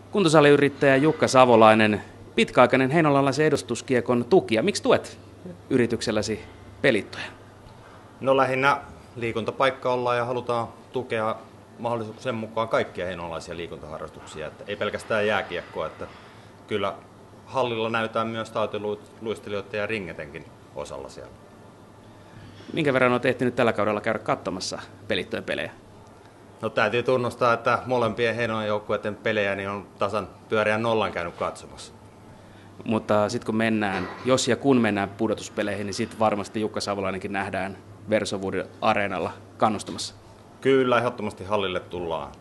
Kuntosaliyrittäjä Jukka Savolainen, pitkäaikainen heinolalaisen edustuskiekon tukija. Miksi tuet yritykselläsi Pelittoja? No lähinnä liikuntapaikka ollaan ja halutaan tukea mahdollisuuksien mukaan kaikkia heinolaisia liikuntaharrastuksia. Että ei pelkästään jääkiekkoa, että kyllä hallilla näytään myös tautiluistelijoiden ja ringetenkin osalla siellä. Minkä verran olet ehtinyt tällä kaudella käydä katsomassa Pelittojen pelejä? No täytyy tunnustaa, että molempien Heinolan joukkueiden pelejä niin on tasan pyöreän nollan käynyt katsomassa. Mutta sitten kun mennään, jos ja kun mennään pudotuspeleihin, niin sitten varmasti Jukka Savolainenkin nähdään Versowood Areenalla kannustamassa. Kyllä, ehdottomasti hallille tullaan.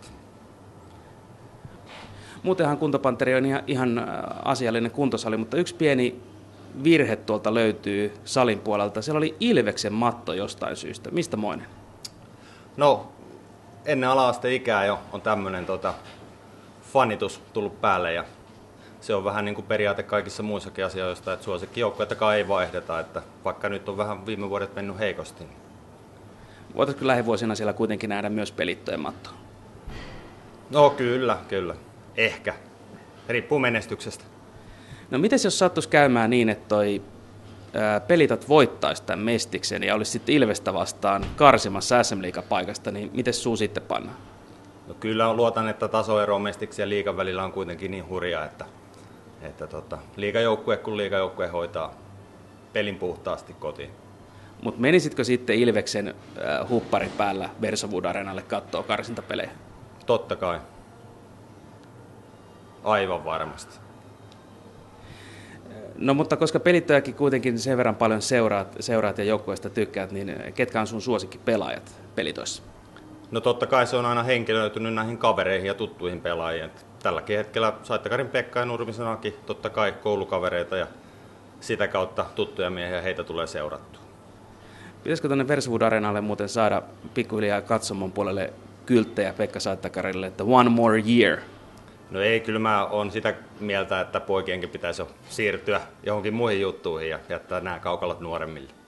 Muutenhan Kuntopanteri on ihan asiallinen kuntosali, mutta yksi pieni virhe tuolta löytyy salin puolelta. Siellä oli Ilveksen matto jostain syystä. Mistä moinen? No, ennen ala-asteikää jo on tämmöinen fanitus tullut päälle ja se on vähän niin kuin periaate kaikissa muissakin asioissa, että suosikkijoukkuettakaan ei vaihdeta, että vaikka nyt on vähän viime vuodet mennyt heikosti. Voitaisiinko lähivuosina siellä kuitenkin nähdä myös Pelittojen mattoa? No kyllä. Ehkä. Riippuu menestyksestä. No mites jos sattuisi käymään niin, että Pelitot voittaisi tämän mestiksen ja olisi sitten Ilvestä vastaan karsimassa SM-liigapaikasta, niin miten suu sitten pannaan? No kyllä luotan, että tasoero mestiksen ja liigan välillä on kuitenkin niin hurja, että liigajoukkue kun liigajoukkue hoitaa pelin puhtaasti kotiin. Mutta menisitkö sitten Ilveksen huppari päällä Versowood Areenalle kattoo karsintapelejä? Totta kai. Aivan varmasti. No mutta koska Pelittojakin kuitenkin sen verran paljon seuraat ja joukkueesta tykkäät, niin ketkä on sun suosikkipelaajat Pelitoissa? No totta kai se on aina henkilöitynyt näihin kavereihin ja tuttuihin pelaajiin. Tälläkin hetkellä Saittakarin Pekka ja Nurmisen Aki, totta kai koulukavereita ja sitä kautta tuttuja miehiä heitä tulee seurattua. Pitäisikö tuonne Versowood Areenalle muuten saada pikkuhiljaa katsomon puolelle kylttejä Pekka Saittakarille, että one more year? No ei, kyllä mä oon sitä mieltä, että poikienkin pitäisi jo siirtyä johonkin muihin juttuihin ja jättää nämä kaukalat nuoremmille.